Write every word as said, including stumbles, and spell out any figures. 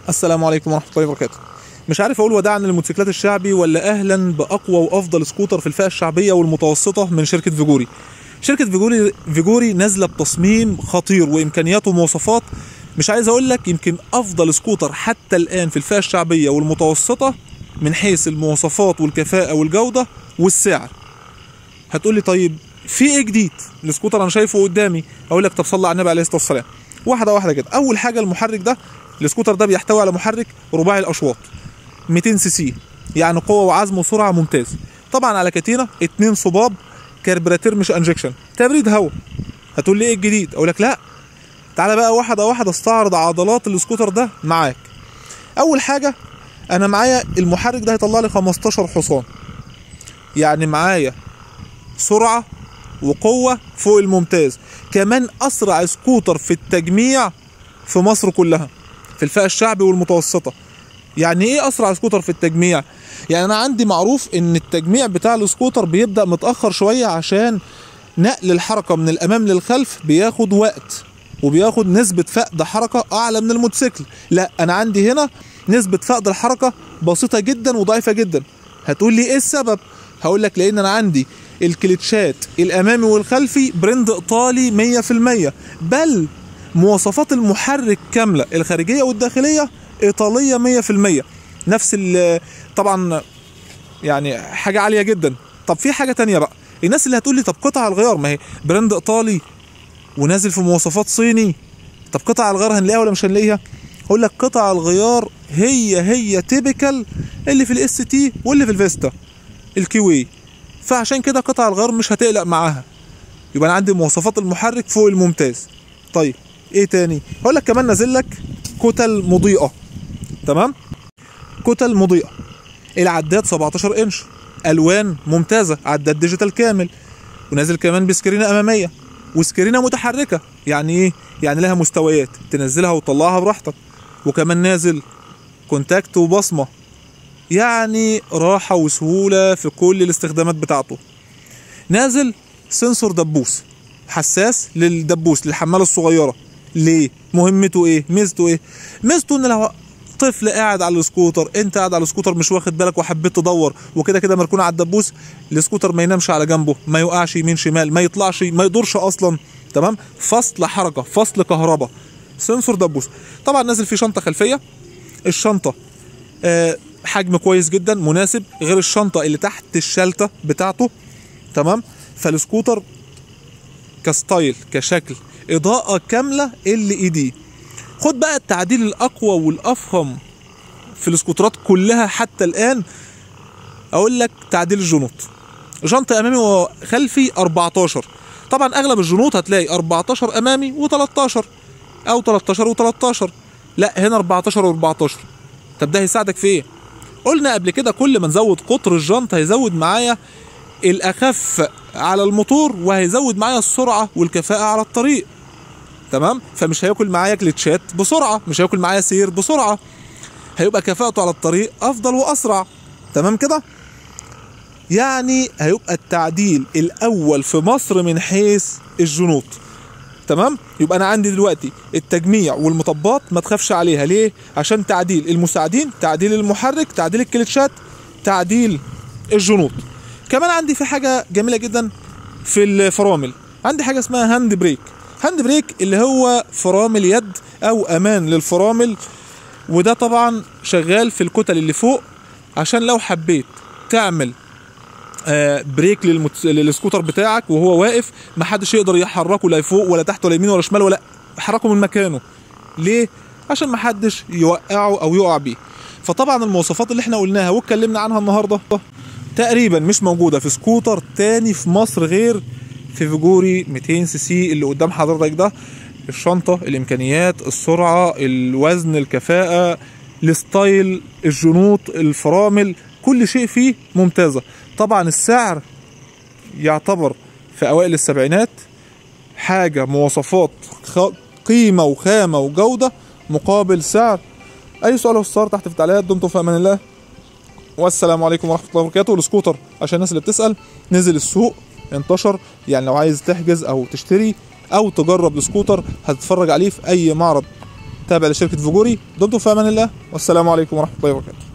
السلام عليكم ورحمة الله وبركاته. مش عارف اقول وداعا للموتوسيكلات الشعبي ولا اهلا باقوى وافضل سكوتر في الفئة الشعبية والمتوسطة من شركة فيجوري. شركة فيجوري فيجوري نازلة بتصميم خطير وامكانيات ومواصفات، مش عايز اقول لك يمكن افضل سكوتر حتى الان في الفئة الشعبية والمتوسطة من حيث المواصفات والكفاءة والجودة والسعر. هتقول لي طيب في ايه جديد؟ السكوتر انا شايفه قدامي، اقول لك طب صلي على النبي عليه الصلاة والسلام. واحدة واحدة كده. اول حاجة المحرك ده، السكوتر ده بيحتوي على محرك رباعي الاشواط مئتين سي سي، يعني قوه وعزم وسرعه ممتاز. طبعا على كتينه اتنين صباب كربراتير مش انجكشن، تبريد هواء. هتقول لي ايه الجديد؟ اقول لك لا، تعالى بقى واحده واحده استعرض عضلات السكوتر ده معاك. اول حاجه انا معايا المحرك ده هيطلع لي خمستاشر حصان، يعني معايا سرعه وقوه فوق الممتاز. كمان اسرع سكوتر في التجميع في مصر كلها في الفئه الشعبي والمتوسطه. يعني ايه اسرع سكوتر في التجميع؟ يعني انا عندي معروف ان التجميع بتاع السكوتر بيبدأ متأخر شوية عشان نقل الحركة من الامام للخلف بياخد وقت وبياخد نسبة فقد حركة اعلى من الموتوسيكل. لا، انا عندي هنا نسبة فقد الحركة بسيطة جدا وضعيفة جدا. هتقول لي ايه السبب؟ هقول لك لان انا عندي الكليتشات الامامي والخلفي برند ايطالي مية في المية، بل مواصفات المحرك كاملة الخارجية والداخلية ايطاليه مية في المية. نفس ال طبعا يعني حاجه عاليه جدا. طب في حاجه تانية بقى، الناس اللي هتقول لي طب قطع الغيار، ما هي براند ايطالي ونازل في مواصفات صيني، طب قطع الغيار هنلاقيها ولا مش هنلاقيها؟ اقول لك قطع الغيار هي هي تيبيكال اللي في الاس تي واللي في الفيستا الكيوي، فعشان كده قطع الغيار مش هتقلق معاها. يبقى انا عندي مواصفات المحرك فوق الممتاز. طيب ايه تاني؟ هقول لك كمان نازل لك كتل مضيئه. تمام، كتل مضيئه. العداد سبعتاشر انش، الوان ممتازه، عداد ديجيتال كامل، ونازل كمان بسكرينه اماميه وسكرينه متحركه. يعني ايه؟ يعني لها مستويات تنزلها وتطلعها براحتك، وكمان نازل كونتاكت وبصمه، يعني راحه وسهوله في كل الاستخدامات بتاعته. نازل سنسور دبوس حساس للدبوس للحماله الصغيره. ليه؟ مهمته ايه؟ ميزته ايه؟ ميزته ان لو طفل قاعد على السكوتر، انت قاعد على السكوتر مش واخد بالك وحبيت تدور وكده كده مركون على الدبوس، السكوتر ما ينامش على جنبه، ما يوقعش يمين شمال، ما يطلعش، ما يدورش اصلا. تمام، فصل حركه، فصل كهرباء، سنسور دبوس. طبعا نازل فيه شنطه خلفيه. الشنطه آه حجم كويس جدا مناسب، غير الشنطه اللي تحت الشلته بتاعته. تمام، فالسكوتر كستايل كشكل اضاءه كامله ال اي دي. خد بقى التعديل الاقوى والافخم في السكوترات كلها حتى الان، اقول لك تعديل الجنوط. جنطه امامي وخلفي اربعتاشر. طبعا اغلب الجنوط هتلاقي اربعتاشر امامي و13 او تلتاشر و13، لا هنا اربعتاشر و14. طب ده هيساعدك في ايه؟ قلنا قبل كده كل ما نزود قطر الجنط هيزود معايا الاخف على الموتور وهيزود معايا السرعه والكفاءه على الطريق. تمام، فمش هياكل معايا كليتشات بسرعه، مش هياكل معايا سير بسرعه، هيبقى كفاءته على الطريق افضل واسرع. تمام كده، يعني هيبقى التعديل الاول في مصر من حيث الجنوط. تمام، يبقى انا عندي دلوقتي التجميع والمطبات ما تخافش عليها. ليه؟ عشان تعديل المساعدين، تعديل المحرك، تعديل الكليتشات، تعديل الجنوط. كمان عندي في حاجه جميله جدا في الفرامل، عندي حاجه اسمها هاند بريك. هاند بريك اللي هو فرامل يد او امان للفرامل، وده طبعا شغال في الكتل اللي فوق عشان لو حبيت تعمل آه بريك للمت... للسكوتر بتاعك وهو واقف محدش يقدر يحركه لا فوق ولا تحت ولا يمين ولا شمال ولا يحركه من مكانه. ليه؟ عشان محدش يوقعه او يقع بيه. فطبعا المواصفات اللي احنا قلناها واتكلمنا عنها النهارده تقريبا مش موجوده في سكوتر تاني في مصر غير في فيجوري مئتين سي سي اللي قدام حضرتك ده. الشنطه، الامكانيات، السرعه، الوزن، الكفاءه، الستايل، الجنوط، الفرامل، كل شيء فيه ممتازه. طبعا السعر يعتبر في اوائل السبعينات، حاجه مواصفات قيمه وخامه وجوده مقابل سعر. اي سؤال او استفسار تحت في التعليقات. دمتم في امان الله، والسلام عليكم ورحمه الله وبركاته. السكوتر عشان الناس اللي بتسال نزل السوق، انتشر، يعني لو عايز تحجز او تشتري او تجرب السكوتر هتتفرج عليه في اي معرض تابع لشركه فيجوري. دمتم في امان الله، والسلام عليكم ورحمه الله وبركاته.